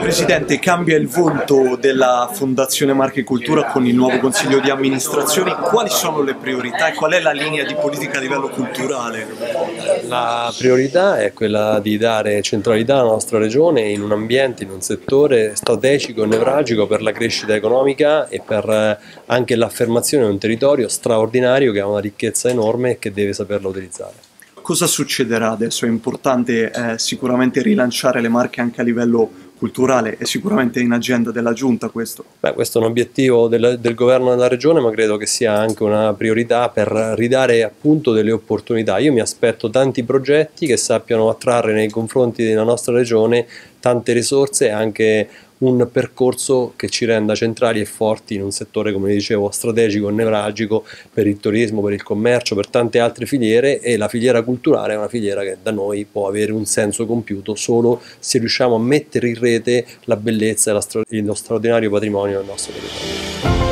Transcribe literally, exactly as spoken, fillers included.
Presidente, cambia il volto della Fondazione Marche Cultura con il nuovo Consiglio di amministrazione. Quali sono le priorità e qual è la linea di politica a livello culturale? La priorità è quella di dare centralità alla nostra regione in un ambiente, in un settore strategico e nevralgico per la crescita economica e per anche l'affermazione di un territorio straordinario che ha una ricchezza enorme e che deve saperla utilizzare. Cosa succederà adesso? È importante eh, sicuramente rilanciare le Marche anche a livello culturale, è sicuramente in agenda della Giunta questo. Beh, questo è un obiettivo del, del governo della regione, ma credo che sia anche una priorità per ridare appunto delle opportunità. Io mi aspetto tanti progetti che sappiano attrarre nei confronti della nostra regione tante risorse e anche un percorso che ci renda centrali e forti in un settore, come dicevo, strategico e nevralgico per il turismo, per il commercio, per tante altre filiere, e la filiera culturale è una filiera che da noi può avere un senso compiuto solo se riusciamo a mettere in rete la bellezza e lo straordinario patrimonio del nostro territorio.